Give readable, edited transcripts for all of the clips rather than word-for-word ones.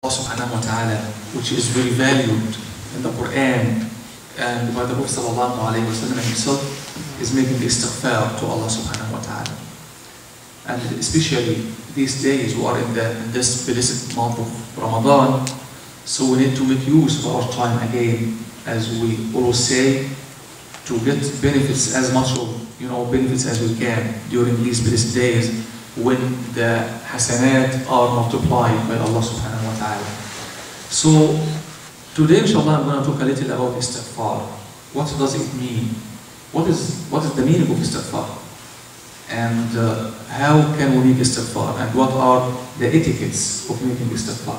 subhanahu wa ta'ala, which is very valued in the Quran and by the Prophet sallallahu alayhi wa sallam himself, is making istighfar to Allah subhanahu wa ta'ala. And especially these days we are in this blessed month of Ramadan, so we need to make use of our time again, as we always say, to get benefits, as much of benefits as we can during these blessed days, when the hasanat are multiplied by Allah subhanahu wa ta'ala. So today inshallah I'm going to talk a little about istighfar. What does it mean? What is the meaning of istighfar? And how can we make istighfar? And what are the etiquettes of making istighfar?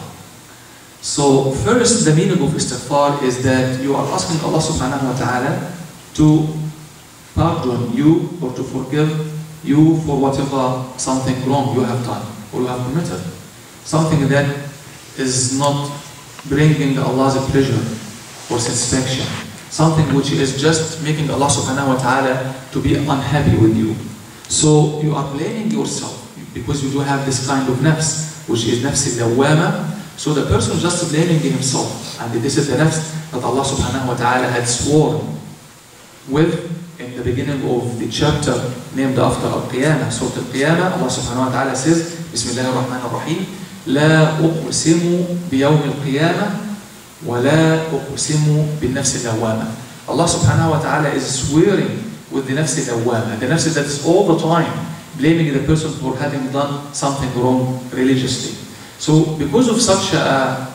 So first, the meaning of istighfar is that you are asking Allah subhanahu wa ta'ala to pardon you or to forgive you for whatever something wrong you have done or you have committed. Something that is not bringing Allah's pleasure or satisfaction. Something which is just making Allah subhanahu wa ta'ala to be unhappy with you. So you are blaming yourself because you do have this kind of nafs, which is nafs al-lawwama. So the person is just blaming himself. And this is the nafs that Allah subhanahu wa ta'ala had sworn with in the beginning of the chapter named after Al-Qiyamah, Surah Al-Qiyamah. Allah subhanahu wa ta'ala says, Bismillah ar-Rahman ar-Rahim, La uqsimu biyawm al-Qiyamah, wa la uqsimu bin-nafs al-lawwama. Allah subhanahu wa ta'ala is swearing with the nafs al-lawwama, the nafs that is all the time blaming the person for having done something wrong religiously. So because of such a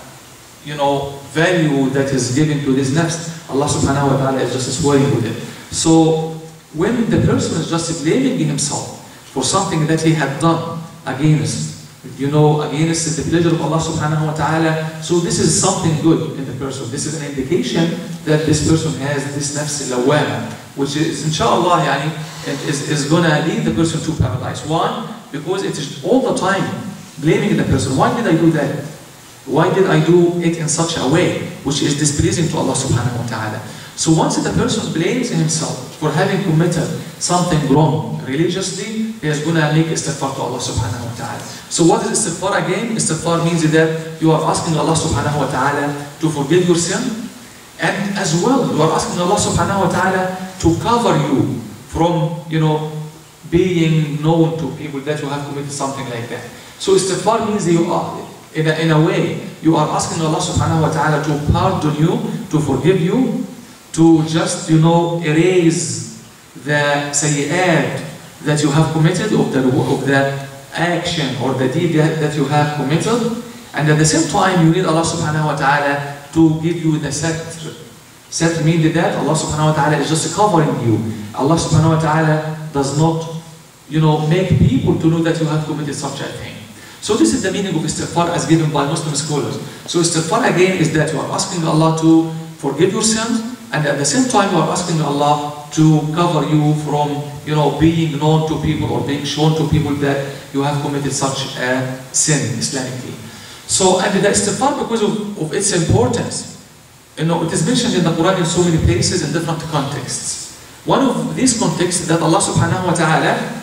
value that is given to this nafs, Allah subhanahu wa ta'ala is just swearing with it. So when the person is just blaming himself for something that he had done against the pleasure of Allah subhanahu wa ta'ala, so this is something good in the person. This is an indication that this person has this nafs al-lawwama, which is inshallah is going to lead the person to paradise. One, because it is all the time blaming the person. Why did I do that? Why did I do it in such a way which is displeasing to Allah subhanahu wa ta'ala? So once the person blames himself for having committed something wrong religiously, he is going to make istighfar to Allah subhanahu wa ta'ala. So what is istighfar again? Istighfar means that you are asking Allah subhanahu wa ta'ala to forgive your sin, and as well you are asking Allah subhanahu wa ta'ala to cover you from being known to people that you have committed something like that. So istighfar means that you are in a way you are asking Allah subhanahu wa ta'ala to pardon you, to forgive you, to just erase the sayyat that you have committed, of the action or the deed that you have committed, and at the same time you need Allah subhanahu wa ta'ala to give you the satr. Satr means that Allah subhanahu wa ta'ala is just covering you. Allah subhanahu wa ta'ala does not make people to know that you have committed such a thing. So this is the meaning of istighfar as given by Muslim scholars. So istighfar again is that you are asking Allah to forgive your sins, and at the same time you are asking Allah to cover you from being known to people or being shown to people that you have committed such a sin Islamically. So and the istighfar, because of its importance, it is mentioned in the Quran in so many places in different contexts. One of these contexts that Allah subhanahu wa ta'ala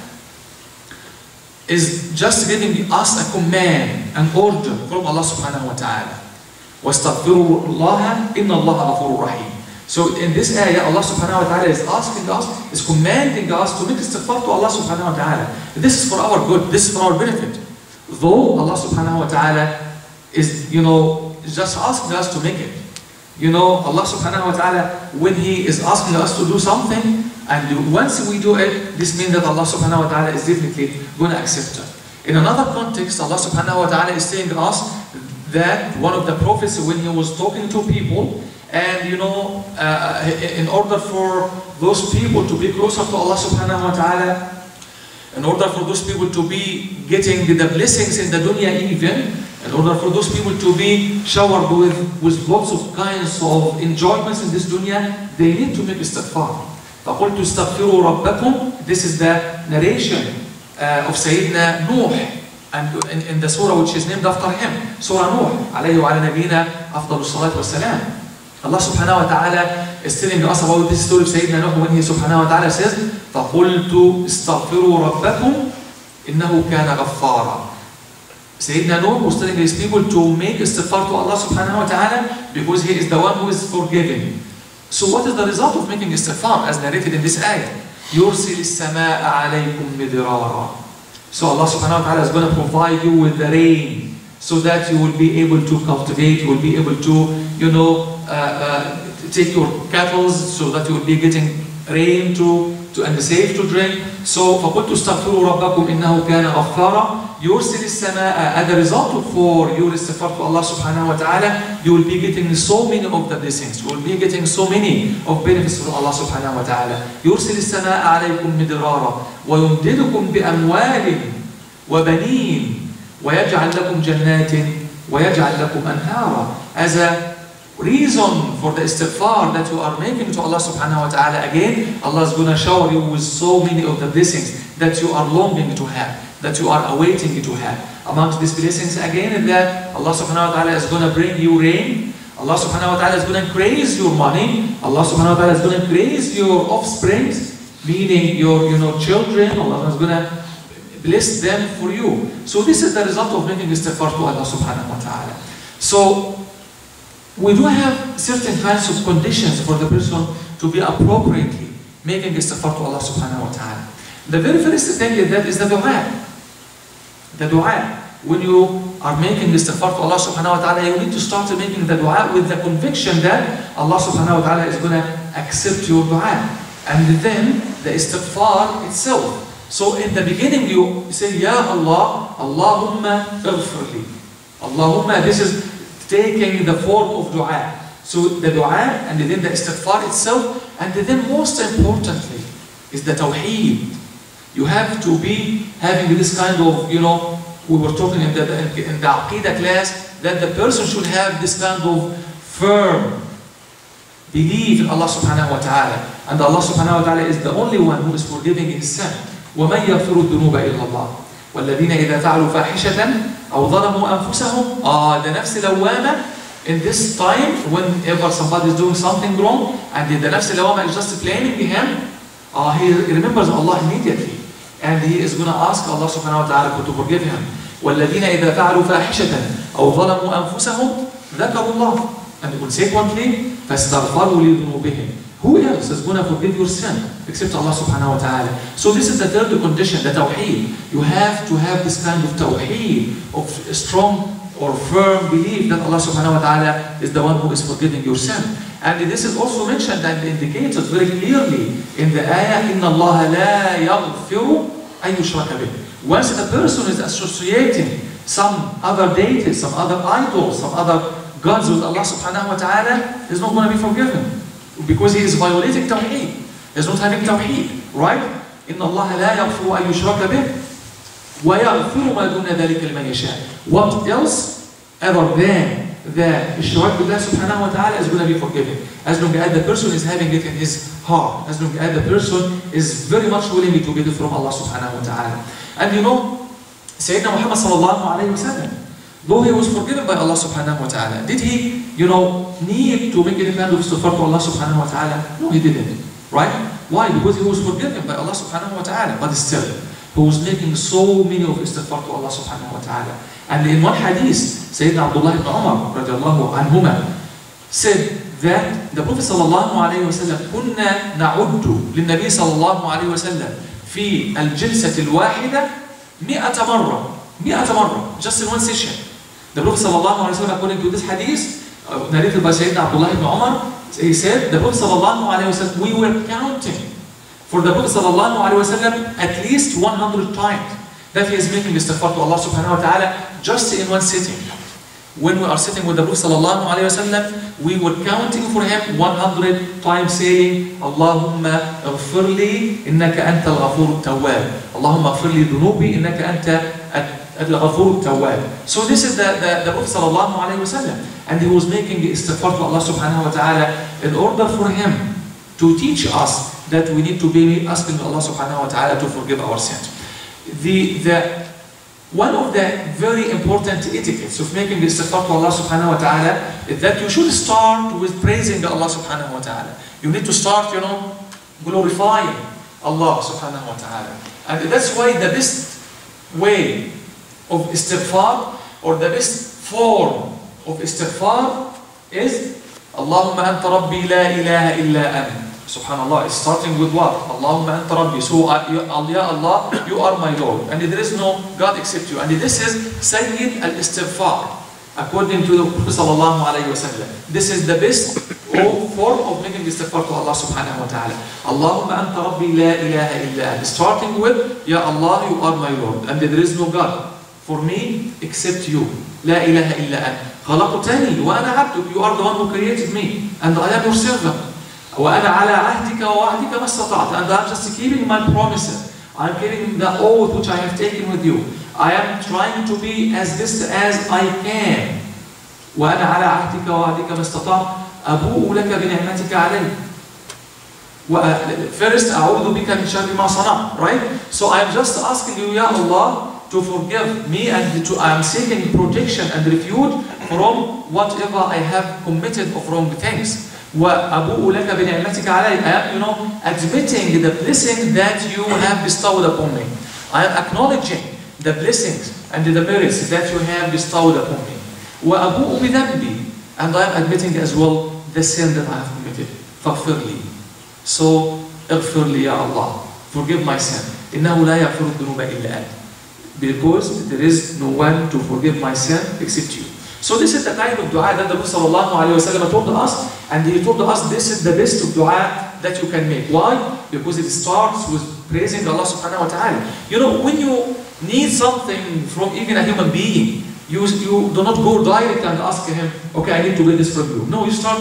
is just giving us a command, an order from Allah subhanahu wa ta'ala. وَاسْتَغْفِرُوا اللَّهَ إِنَّ اللَّهَ غَفُورٌ رَحِيمٌ. So in this ayah, Allah subhanahu wa ta'ala is asking us, is commanding us to make istighfar to Allah subhanahu wa ta'ala. This is for our good, this is for our benefit. Though Allah subhanahu wa ta'ala is, just asking us to make it. Allah subhanahu wa ta'ala, when He is asking us to do something, and once we do it, this means that Allah subhanahu wa ta'ala is definitely going to accept it. In another context, Allah subhanahu wa ta'ala is saying to us that one of the prophets, when he was talking to people, and in order for those people to be closer to Allah subhanahu wa ta'ala, in order for those people to be getting the blessings in the dunya even, in order for those people to be showered with lots of kinds of enjoyments in this dunya, they need to make istighfar. فَقُلْتُ اسْتَغْفِرُوا رَبَّكُمْ. This is the narration of Sayyidina Nuh, and in the surah which is named after him, Surah Nuh, alayhi wa ala nabiyina afdalu salatu wa salam. Allah subhanahu wa ta'ala is telling us about this story of Sayyidina Nuh when He subhanahu wa ta'ala says, فَقُلْتُ اسْتَغْفِرُوا رَبَّكُمْ إِنَّهُ كَانَ غَفَّارًا. Sayyidina Nuh was telling his people to make istighfar to Allah subhanahu wa ta'ala because He is the one who is forgiving. So what is the result of making istighfar as narrated in this ayah? يُرْسِلِ السَّمَاءَ عَلَيْكُمْ مِدْرَارًا. So Allah subhanahu wa ta'ala is going to provide you with the rain so that you will be able to cultivate, you will be able to, take your cattle so that you will be getting rain and safe to drink. So فَقُلْتُ اسْتَغْفِرُوا رَبَّكُمْ إِنَّهُ كَانَ غَفَّارًا يُرْسِلِ السَّمَاءَ. As a result for your istighfar to Allah subhanahu wa ta'ala, you will be getting so many of the blessings. You will be getting so many of benefits from Allah subhanahu wa ta'ala. يُرْسِلِ السَّمَاءَ عَلَيْكُمْ مِدْرَارًا وَيُمْدِدُكُمْ بِأَمْوَالٍ وَبَنِينَ وَيَجْعَلْ لَكُمْ جَنَّاتٍ وَيَجْعَلْ لَكُمْ أَنْهَارًا. As a reason for the istighfar that you are making to Allah subhanahu wa ta'ala, again, Allah is going to shower you with so many of the blessings that you are longing to have, that you are awaiting to have. Amongst these blessings again is that Allah subhanahu wa ta'ala is going to bring you rain. Allah subhanahu wa ta'ala is going to increase your money. Allah subhanahu wa ta'ala is going to increase your offspring, meaning your children. Allah is going to bless them for you. So this is the result of making istighfar to Allah subhanahu wa ta'ala. So we do have certain kinds of conditions for the person to be appropriately making istighfar to Allah subhanahu wa ta'ala. The very first thing is the dua. The dua. When you are making istighfar to Allah subhanahu wa ta'ala, you need to start making the dua with the conviction that Allah subhanahu wa ta'ala is going to accept your dua. And then the istighfar itself. So in the beginning you say, Ya Allah, Allahumma ighfirli. Allahumma, this is taking the form of dua. So the dua and then the istighfar itself, and then most importantly is the tawheed. You have to be having this kind of, we were talking in the Aqidah class that the person should have this kind of firm belief in Allah subhanahu wa ta'ala. And Allah subhanahu wa ta'ala is the only one who is forgiving his sin. وَمَنْ يَغْفِرُ الذُّنُوبَ إِلَّا اللَّهُ وَالَّذِينَ إِذَا فَعَلُوا فَاحِشَةً أَوْ ظَلَمُوا أَنفُسَهُمْ. The nafs lawwama, in this time, whenever somebody is doing something wrong, and the nafs lawwama is just blaming him, he remembers Allah immediately. And he is going to ask Allah subhanahu wa ta'ala to forgive him. وَالَّذِينَ إِذَا فَعَلُوا فَاحِشَةً أَوْ ظَلَمُوا أَنفُسَهُمْ ذَكَرُوا اللَّهَ. And consequently, فَاسْتَغْفَرُوا لِذُنُوبِهِمْ. Who else is going to forgive your sin except Allah subhanahu wa ta'ala? So this is the third condition, the tawheed. You have to have this kind of tawheed, of strong or firm belief that Allah subhanahu wa ta'ala is the one who is forgiving your sin. And this is also mentioned and indicated very clearly in the ayah, إِنَّ اللَّهَ لَا يَغْفِرُ أَن يُشْرَكَ بِهِ. Once the person is associating some other deity, some other idols, some other gods with Allah subhanahu wa ta'ala, he's not going to be forgiven. Because he is violating tawheed. He's not having tawheed, right? إِنَّ اللَّهَ لَا يَغْفِرُ أَن يُشْرَكَ بِهِ وَيَغْفِرُ مَا دُونَ ذَلِكَ لِمَنْ يَشَاءُ. What else other than the ishrak with Allah subhanahu wa ta'ala is going to be forgiven, as long as the person is having it in his heart, as long as the person is very much willing to get it from Allah subhanahu wa ta'ala. And Sayyidina Muhammad sallallahu alayhi wa sallam, though he was forgiven by Allah subhanahu wa ta'ala, did he, need to make any kind of istighfar to Allah subhanahu wa ta'ala? No, he didn't. Right? Why? Because he was forgiven by Allah subhanahu wa ta'ala. But still, he was making so many of istighfar to Allah subhanahu wa ta'ala. And in one hadith, Sayyidina Abdullah ibn Umar radiallahu anhuma said that the Prophet sallallahu alayhi wa sallam, كنا نعد للنبي صلى الله عليه وسلم في الجلسة الواحدة 100 مرة, just in one session. The Prophet sallallahu alayhi wa sallam, according to this hadith, narrated by Sayyidina Abdullah ibn Umar, he said, the Prophet sallallahu alayhi wa sallam, we were counting for the Prophet sallallahu alayhi wa sallam at least 100 times that he is making istighfar to Allah subhanahu wa ta'ala just in one sitting. When we are sitting with the Prophet sallallahu alayhi wa sallam, we were counting for him 100 times saying, Allahumma ighfirli innaka anta al-ghafur al-tawwab. Allahumma ighfirli dhunubi innaka anta al-ghafur al-tawwab. So this is the Prophet sallallahu alayhi wa sallam. And he was making istighfar to Allah subhanahu wa ta'ala in order for him to teach us that we need to be asking Allah subhanahu wa ta'ala to forgive our sins. One of the very important etiquettes of making istighfar to Allah subhanahu wa ta'ala is that you should start with praising Allah subhanahu wa ta'ala. You need to start, glorifying Allah subhanahu wa ta'ala. And that's why the best way of istighfar, or the best form of istighfar is Allahumma anta rabbi la ilaha illa anta. Subhanallah, it's starting with what? Allahumma anta rabbi. So, Ya Allah, you are my Lord. And there is no God except you. And this is Sayyid al-Istighfar. According to the Prophet sallallahu alayhi wa sallam. This is the best form of making istighfar to Allah subhanahu wa ta'ala. Allahumma anta rabbi la ilaha illa anta. Starting with, Ya Allah, you are my Lord. And there is no God for me except you. La ilaha illa anta. خلقتني وأنا عبدك. You are the one who created me. And I am your servant. وأنا على عهدك ووعدك ما استطعت. And I'm just keeping my promises. I'm keeping the oath which I have taken with you. I am trying to be as best as I can. وأنا على عهدك ووعدك ما استطعت. أبوء لك بنعمتك علي. First, أعوذ بك من شر ما صنعت. Right? So I am just asking you, Ya Allah, to forgive me, and I am seeking protection and refuge from whatever I have committed of wrong things. وَأَبُوءُ لَكَ بِنِعْمَتِكَ عَلَيَّ. I am, admitting the blessing that you have bestowed upon me. I am acknowledging the blessings and the merits that you have bestowed upon me. وَأَبُوءُ بِذَنْبِي. And I am admitting as well the sin that I have committed. فَاغْفِرْ لِي. So, اغْفِرْ لِي يا Allah. Forgive my sin. إِنَّهُ لَا يَغْفِرُ الذُّنُوبَ إِلَّا أَنْتَ. Because there is no one to forgive my sin except you. So this is the kind of dua that the Prophet ﷺ told us, and he told us this is the best of dua that you can make. Why? Because it starts with praising Allah subhanahu wa ta'ala. You know, when you need something from even a human being, you do not go direct and ask him, okay, I need to get this from you. No, you start,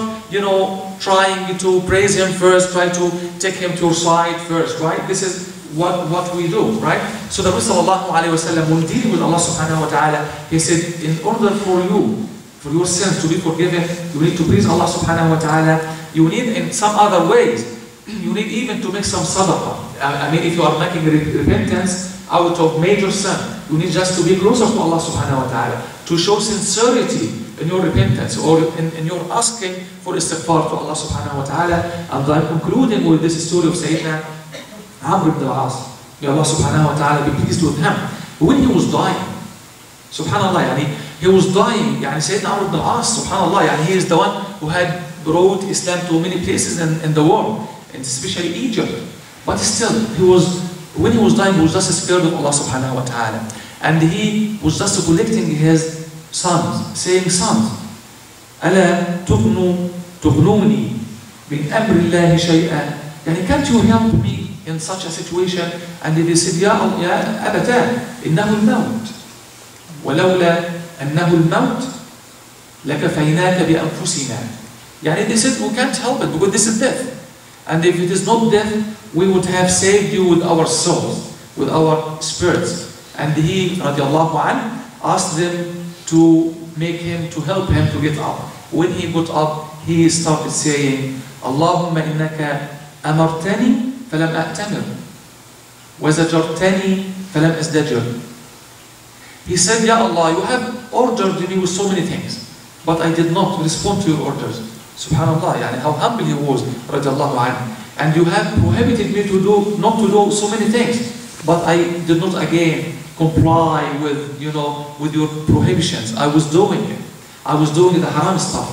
trying to praise him first, try to take him to your side first, right? This is what we do, right? So the Prophet ﷺ, when dealing with Allah subhanahu wa ta'ala, he said, in order for your sins to be forgiven, you need to praise Allah subhanahu wa ta'ala. You need, in some other ways, you need even to make some sadaqah. I mean, if you are making repentance out of major sin, you need just to be closer to Allah subhanahu wa ta'ala, to show sincerity in your repentance, or in your asking for istighfar to Allah subhanahu wa ta'ala. And I'm concluding with this story of Sayyidina Amr ibn al-As. May Allah subhanahu wa ta'ala be pleased with him. When he was dying, subhanallah, he was dying, Sayyidina Amr ibn al-As, subhanallah, he is the one who had brought Islam to many places in the world, and especially Egypt. But still, when he was dying, he was just scared of Allah subhanahu wa ta'ala. And he was just collecting his sons, saying, sons, أَلَا تُغْنُونِي مِنْ أَمْرِ اللَّهِ شَيْئًا. Can't you help me in such a situation? And they said, Ya أبتاه إنه الموت ولولا أنه الموت لكفيناك بأنفسنا. They said, we can't help it because this is death. And if it is not death, we would have saved you with our souls, with our spirits. And he, radiallahu anh, asked them to help him to get up. When he got up, he started saying, Allahumma innaka amartani falam a'tamir, wa zajartani falam asdajir. He said, Ya Allah, you have ordered me with so many things, but I did not respond to your orders. Subhanallah, how humble he was, radiallahu anhu. And you have prohibited me not to do so many things, but I did not again comply with your prohibitions. I was doing it. I was doing the haram stuff.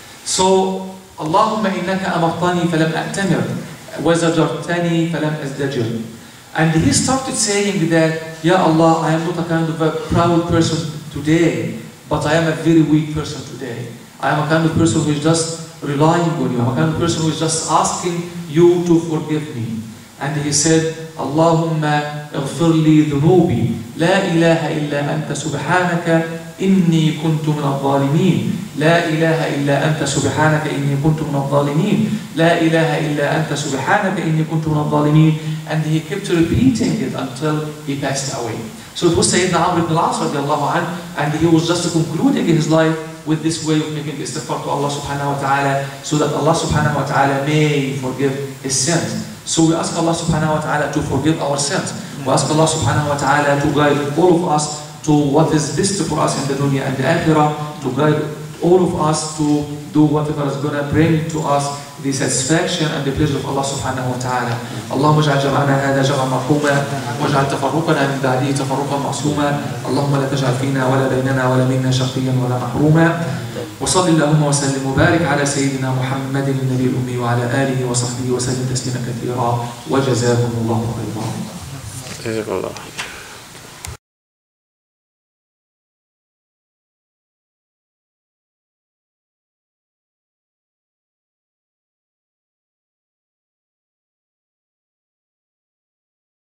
So, Allahumma innaka amartani falam a'tamir, wa zajartani falam asdajir. And he started saying that, Ya Allah, I am not a kind of a proud person today, but I am a very weak person today. I am a kind of person who is just relying on you. I'm a kind of person who is just asking you to forgive me. And he said, Allahumma اغفر لي ذنوبي لا إله إلا أنت سبحانك إني كنت من الظالمين لا إله إلا أنت سبحانك إني كنت من الظالمين لا إله إلا أنت سبحانك إني كنت من الظالمين. And he kept repeating it until he passed away. So it was Sayyidina Amr ibn al-As radiallahu anhu, and he was just concluding his life with this way of making istighfar to Allah subhanahu wa ta'ala, so that Allah subhanahu wa ta'ala may forgive his sins. So we ask Allah subhanahu wa ta'ala to forgive our sins. We ask Allah subhanahu wa ta'ala to guide all of us to what is best for us in the dunya and the akhirah, to guide all of us to do whatever is going to bring to us the satisfaction and the pleasure of Allah subhanahu wa ta'ala. اللهم اجعل جمعنا هذا جمعا مرحوما واجعل تفرقنا من بعده تفرقا معصوما. اللهم لا تجعل فينا ولا بيننا ولا منا شقيا ولا محروما. وصل اللهم وسلم وبارك على سيدنا محمد النبي الأمي وعلى آله وصحبه وسلم تسليما كثيرا وجزاكم الله خيرا.